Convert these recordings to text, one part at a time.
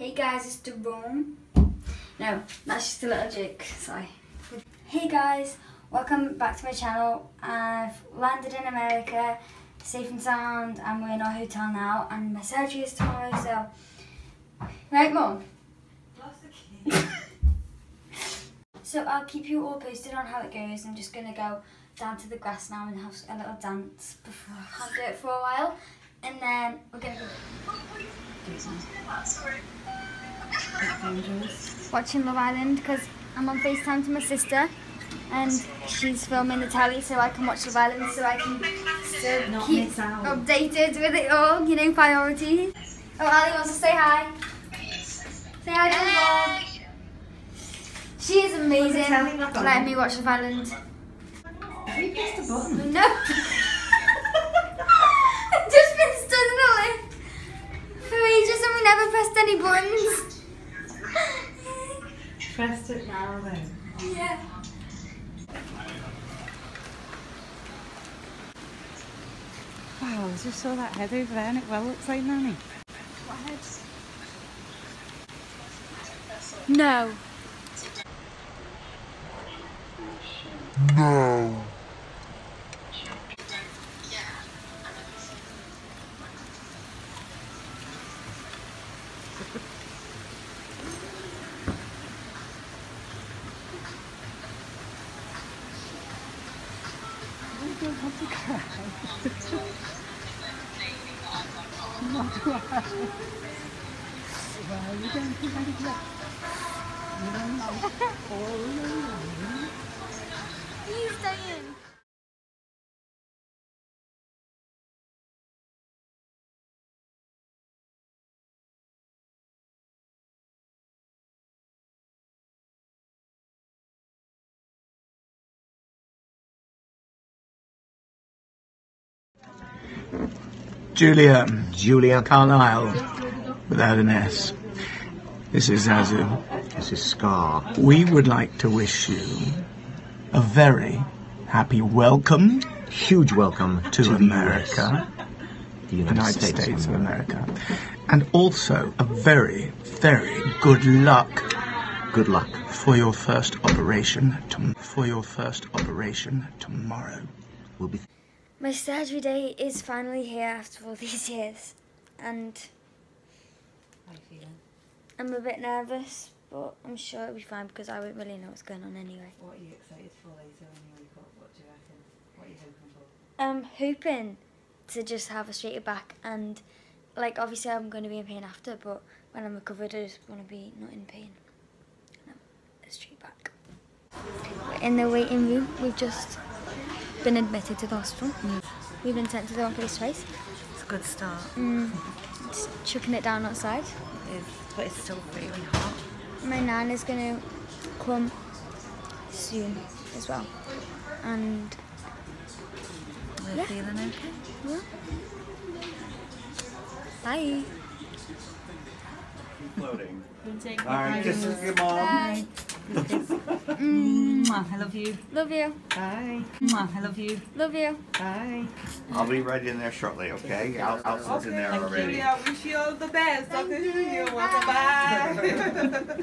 Hey guys, it's Jerome. No, that's just a little joke, sorry. Hey guys, welcome back to my channel. I've landed in America, safe and sound, and we're in our hotel now, and my surgery is tomorrow, so... Right, Mum? So I'll keep you all posted on how it goes. I'm just going to go down to the grass now and have a little dance before I can't do it for a while. And then we're going to go... watching Love Island because I'm on FaceTime to my sister and she's filming the telly so I can watch Love Island so I can still keep updated with it all, you know, priorities. Oh, Ali wants to say hi. Say hi to the vlog. She is amazing letting me watch Love Island. Have you pressed a button? No. I've just been stood in a lift for ages and we never pressed any buttons. Pressed it now then. Yeah. Wow, I just saw that head over there and it well looks like Nanny. What head? No. No. I don't want to cry. Not cry. Well, you don't think I can you don't know all alone. You stay in. Julia Carlisle, without an S. This is Zazu. This is Scar. We would like to wish you a very happy welcome Huge welcome to the America, the United States of America, and also a very, very good luck. Good luck. For your first operation tomorrow. We'll be. My surgery day is finally here after all these years, and How are you feeling? I'm a bit nervous, but I'm sure it'll be fine because I won't really know what's going on anyway. What are you excited for later when you wake up? What do you reckon? What are you hoping for? I'm hoping to just have a straighter back and, like, obviously I'm going to be in pain after, but when I'm recovered I just want to be not in pain. And a straight back. We're in the waiting room. We've just been admitted to the hospital. We've been sent to the wrong place twice. It's a good start. Just chucking it down outside. It is, but it's still really hot. My nan is going to come soon as well. And We're yeah. feeling okay? Yeah. Bye. Floating. Alright, kiss your mom. Bye. I love you. Love you. Bye. I love you. Love you. Bye. I'll be right in there shortly, okay? I'll sit in there thank already. I wish you all the best. Okay, you welcome back.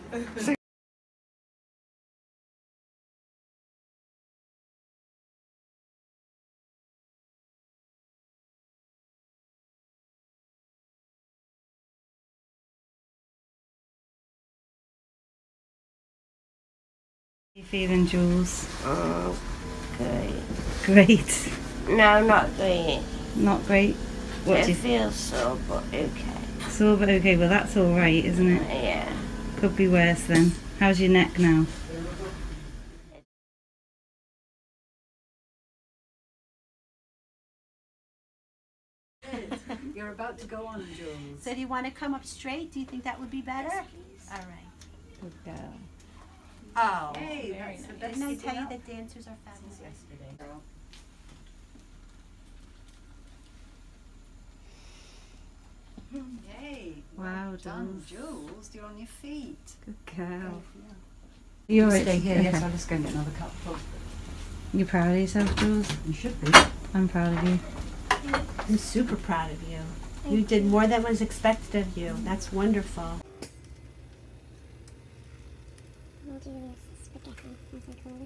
How are you feeling, Jules? Good. Great. No, not great. Not great. What do It you feels so, but okay. Sore but okay, well that's alright, isn't it? Yeah. Could be worse then. How's your neck now? You're about to go on, Jules. So do you want to come up straight? Do you think that would be better? Yes, please. All right. Good girl. Oh. Hey, that's the best Didn't I thing tell you up that dancers are fabulous? yesterday. Yay. Wow, Done, Jules. Jules. You're on your feet. Good girl. You're right. Stay here, Okay. yes, I'll just go and get another cup. You proud of yourself, Jules? You should be. I'm proud of you. I'm super proud of you. You did more than was expected of you. That's wonderful. We'll do this spaghetti as I call it.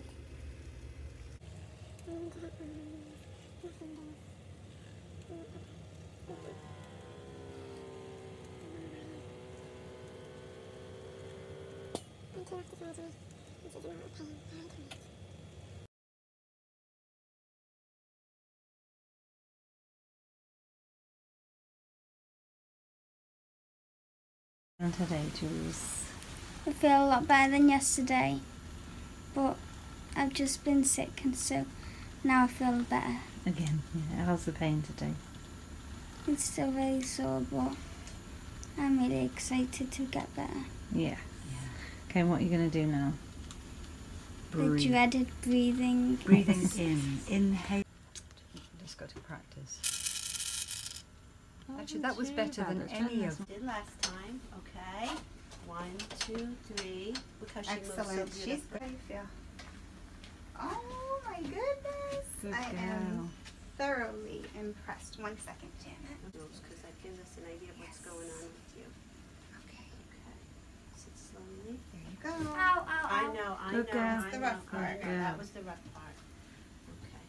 And today, Jules. I feel a lot better than yesterday, but I've just been sick, and so now I feel better. Again, yeah. How's the pain today? It's still really sore, but I'm really excited to get better. Yeah. Okay, and what are you going to do now? The dreaded breathing. Breathing in. Inhale. Just got to practice. Actually, that was better than any of them. Did last time. Okay. 1, 2, 3. Because she moves so Excellent. beautifully. She's great. How do you feel? Oh my goodness. Good I girl. am thoroughly impressed. 1 second, Janet. Because that gives us an idea of what's going on with you. Okay. Okay. Sit slowly. There you go. Ow, ow, I ow. know, I Good know. girl. That's the rough part. I know, that was the rough part. Okay.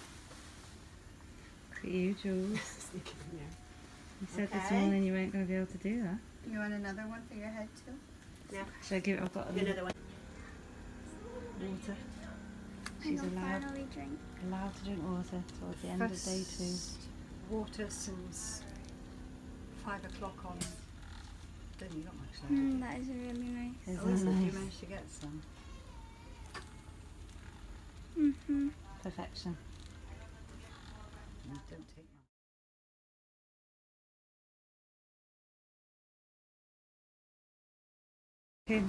For you, Jules. Sneak in there. You said this Okay. morning you weren't going to be able to do that. You want another one for your head too? Now, Should I give it? I've got do another one. water. I She's can allowed finally drink. to drink water towards the end of day 2. Water since 5 o'clock on. Then you got much left. That is really nice. Isn't Oh, is that it? You nice? managed to get some. Mhm. Perfection. Don't take much. Okay.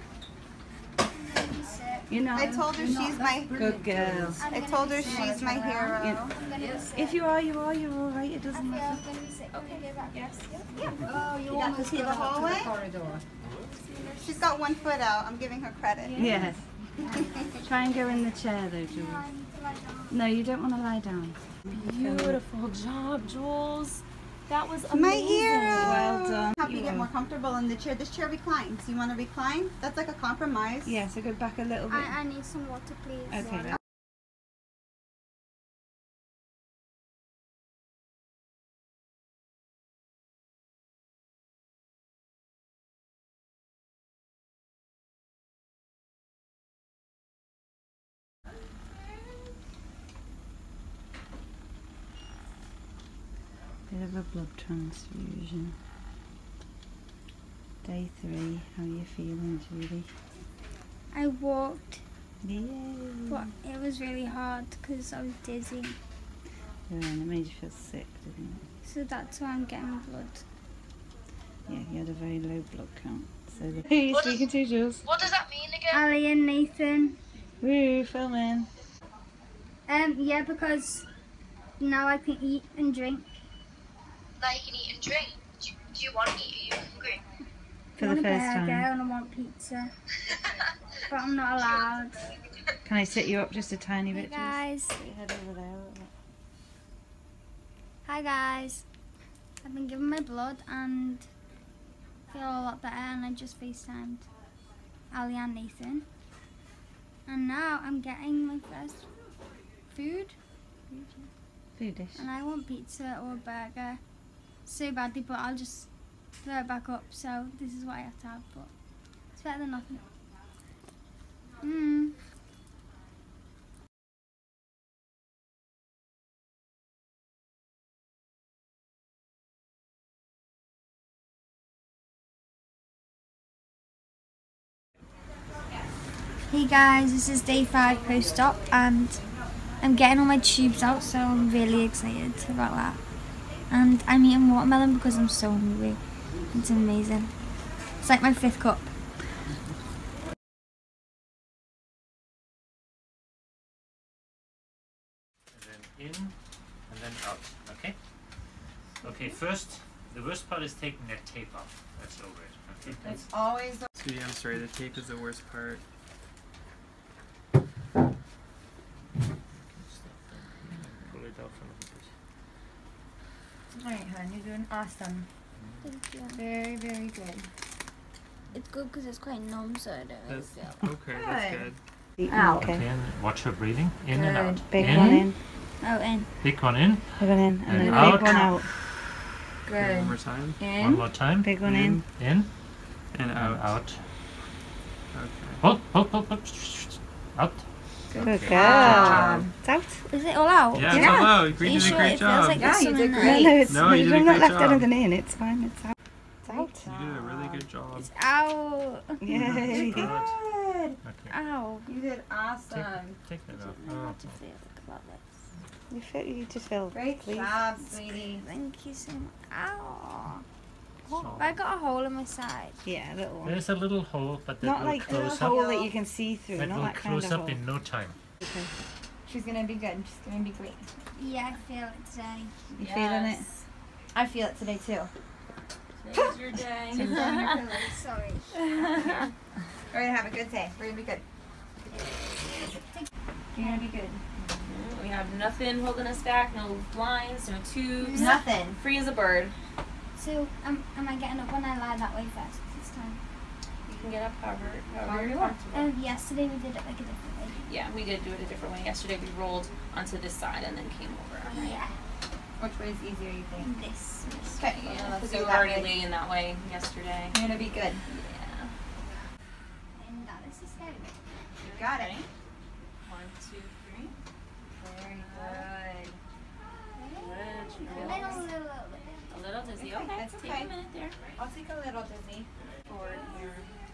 You know, I told her she's my good girl. I told her she's my hero. Yeah. I'm gonna be sick. If you are, you're all right. It doesn't I feel matter. I'm gonna be sick. Okay, go back. Yes. Oh, you got almost see the hallway? Corridor. She's got 1 foot out. I'm giving her credit. Yes. Try and go in the chair though, Jules. I need to lie down. No, you don't want to lie down. Beautiful job, Jules. That was amazing. My hero. Well done. Help you get more comfortable in the chair. This chair reclines. You want to recline? That's like a compromise. Yeah, so go back a little bit. I need some water, please. Okay. Bit of a blood transfusion. Day 3, how are you feeling, Julie? I walked, Yay! but it was really hard because I was dizzy. Yeah, and it made you feel sick, didn't it? So that's why I'm getting blood. Yeah, you had a very low blood count. So the Who are you speaking to, Jules? What does that mean again? Ali and Nathan. Woo, filming. Yeah, because now I can eat and drink. Now you can eat and drink. Do you want to eat? Are you hungry? For I the want a first burger time. and I want pizza, but I'm not allowed. Can I sit you up just a tiny Hey bit, Jules? guys. Put your head over there a little bit. Hi guys. I've been given my blood and feel a lot better, and I just FaceTimed Ali and Nathan. And now I'm getting my first food. Food dish. And I want pizza or a burger so badly, but I'll just throw it back up. So this is what I have to have, but it's better than nothing. Hey guys, this is day 5 post-op and I'm getting all my tubes out, so I'm really excited about that. And I'm eating watermelon because I'm so hungry. It's amazing. It's like my 5th cup. And then in and then out. Okay? Okay, first, the worst part is taking that tape off. That's over it. Okay? That's Always the Sweetie, I'm sorry, the tape is the worst part. pull it out from the Right, hon, you're doing awesome. Thank you. Very, very good. It's good because it's quite numb, so I don't really feel. Okay, that's good. Out. Okay, and watch her breathing. In and out. Big in, one in. Oh, in. Big one in. Big one in. And then out. big one out. Okay, Good. one more time. In. One more time. Big one in. In. And out. Out. Okay. Hold. Out. Good Okay. girl. It's out. Is it all out? Yeah, it's all out. You did a great job. Like Yeah, you did there? great. No, it's, No, you did a you've not great left job. anything in. It's fine. It's out. It's out. You did a really good job. It's out. Yay. Good. Good. Okay. Ow. You did awesome. Take that off. I Oh. have to feel about this. You just feel Great pleased. job, sweetie. Thank you so much. Ow. But I got a hole in my side. Yeah, a little one. There's a little hole, but that Not will like a close little up. hole that you can see through. That Not will that kind close of up hole. in no time. Okay. She's gonna be good. She's gonna be great. Yeah, I feel it today. You feeling it? I feel it today too. Today's your day. Sorry. We're gonna have a good day. We're gonna be good. You're gonna be good. We have nothing holding us back, no blinds, no tubes. Nothing. Free as a bird. So, am I getting up when I lie that way first this time? You can get up however you you're want. comfortable. Yesterday we did it like a different way. Yeah, we did do it a different way. Yesterday we rolled onto this side and then came over. Yeah. Which way is easier, you think? This. Okay. Yeah, Let's because do you were that already way. laying that way yesterday. You're gonna be good. Yeah. And that is scary. You got it. 1, 2, 3. Very good. Good. A little dizzy. Okay, That's take okay. a minute there. I'll take a little dizzy. Forward here.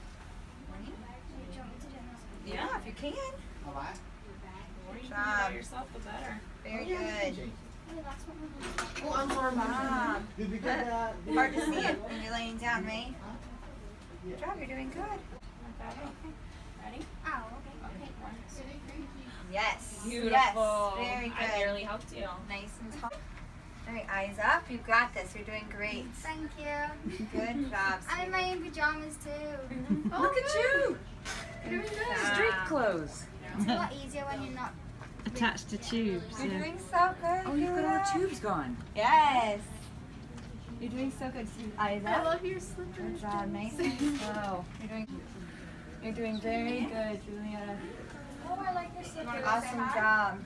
Yeah, if you can. The more you Good can do about job. yourself, the better. Very good. Oh, I'm sorry, Mom. Hard to see it when you're laying down, right? Good job. You're doing good. Ready? Ow, okay. 1, 2, 3. Yes. Beautiful. Yes. Very good. I barely helped you. Nice and tall. All right, eyes up. You've got this. You're doing great. Thank you. Good job. I'm in my own pajamas too. Oh, look at you. You're doing good. Street clothes. It's a lot easier when you're not Attached to tubes. You're doing so good. Oh, you've got all the tubes gone. Yes. You're doing so good. Eyes up. I love your slippers. Good job. Nice and slow. You're doing very good, Julia. Oh, I like your slippers. Awesome job.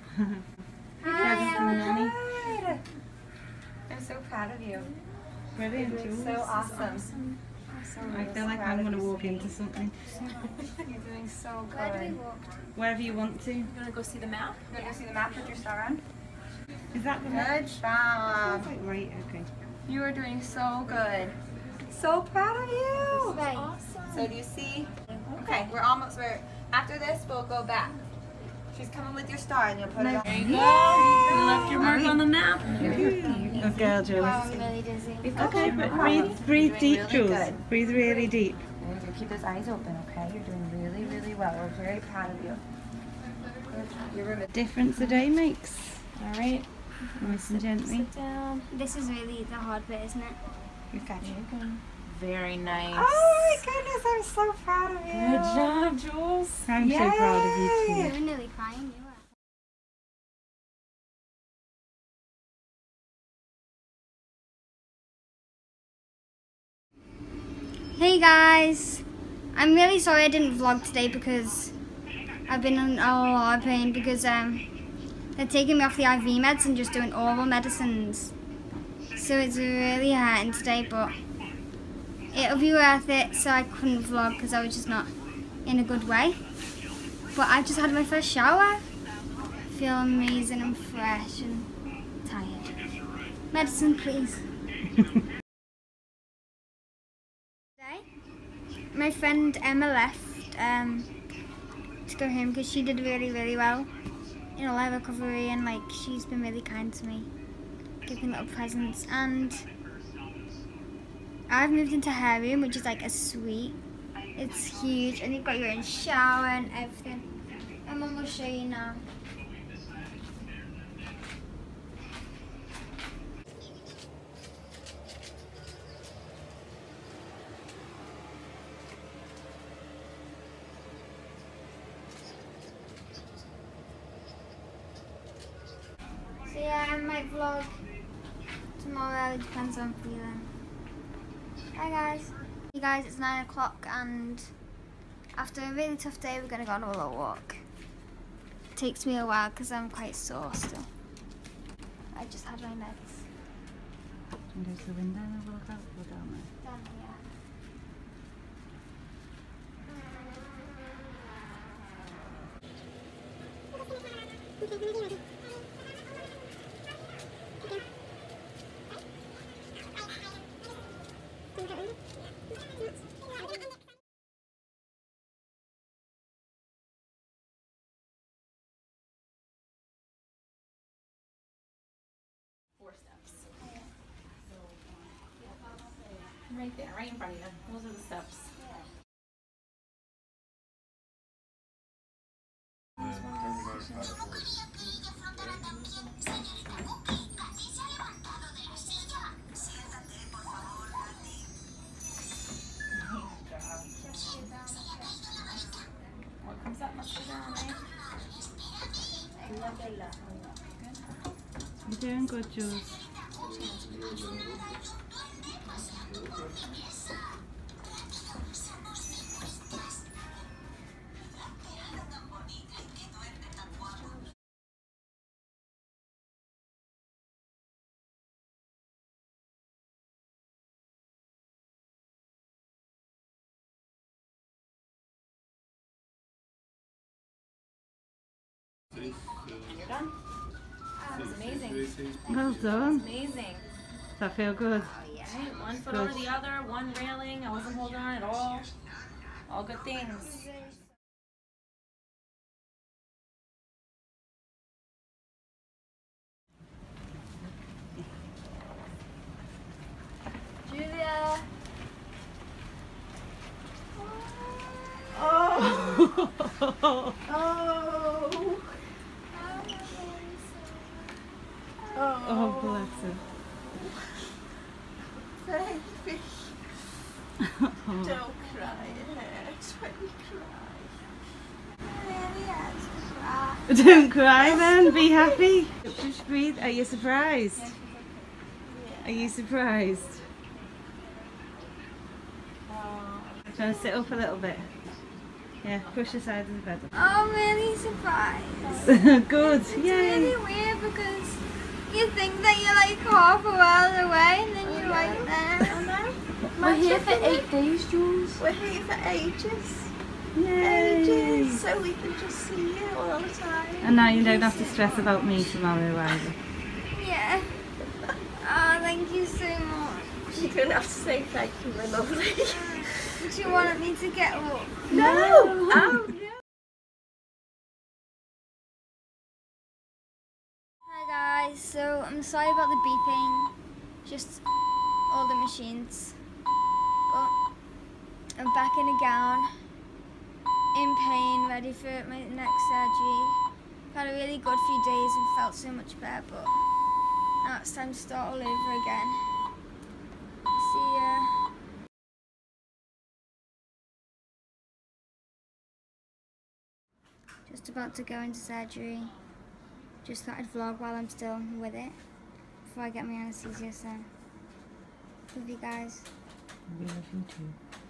Hi, Good. I'm so proud of you. Brilliant, You're doing Jules. so awesome. I feel like I'm going to walk into something. You're doing so good. Where do we walk? Wherever you want to. You want to go see the map? You want to go see the map with your star on? Is that the Good job. Right, okay. You are doing so good. So proud of you. Right. So do you see? Okay, we're after this we'll go back. She's coming with your star and you'll put it on. There you go. You left your mark on the map. Good girl, Jules. Oh, I'm really dizzy. Okay, but breathe deep, really Jules. good. Breathe really deep. Keep those eyes open, okay? You're doing really, really well. We're very proud of you. You're Difference a day makes. All right. Nice and gently. Sit down. This is really the hard bit, isn't it? You've got you. Very nice. Oh my goodness, I'm so proud of you. Good job, Jules. I'm so proud of you You too. were nearly crying, you were. Hey guys, I'm really sorry I didn't vlog today because I've been in a lot of pain because they're taking me off the IV meds and just doing oral medicines. So it's really hurting today, but it'll be worth it. So I couldn't vlog because I was just not in a good way. But I just had my first shower. I feel amazing and fresh and tired. Medicine, please. My friend Emma left to go home because she did really, really well in all her recovery, and like she's been really kind to me, giving little presents. And I've moved into her room, which is like a suite. It's huge, and you've got your own shower and everything. My mum will show you now. So yeah, I might vlog tomorrow, it depends on feeling. Hi guys. Hey guys, it's 9 o'clock and after a really tough day we're going to go on a little walk. It takes me a while because I'm quite sore still. I just had my meds. And there's the window and we'll go down there. Down here. Right there, right in front of you. Those are the steps. What comes up must go down, eh? You're doing good, Jules. You're done. That was amazing. Well done. Amazing. Does that feel good? Right, one foot over the other, one railing. I wasn't holding on at all. All good things. Julia. Oh. Oh. Oh, bless her. Baby. Don't cry, it hurts when you cry. Don't cry then, be happy. Just breathe. Are you surprised? Are you surprised? Trying to sit up a little bit. Yeah, push the side of the bed. I'm really surprised. Good, It's yay. really weird because you think that you're like half a world away and then you're right there. We're here for 8 days, Jules. We're here for ages. Yay. Ages, so we can just see you all the time. And now you don't have to stress about me tomorrow either. Yeah. Oh, thank you so much. You don't have to say thank you, my lovely. Do you want me to get up? No! Oh, no. Hi guys, so I'm sorry about the beeping, just all the machines, but I'm back in a gown, in pain, ready for my next surgery. I've had a really good few days and felt so much better, but now it's time to start all over again. See ya. Just about to go into surgery. Just thought I'd vlog while I'm still with it before I get my anesthesia, so love you guys. We love you too.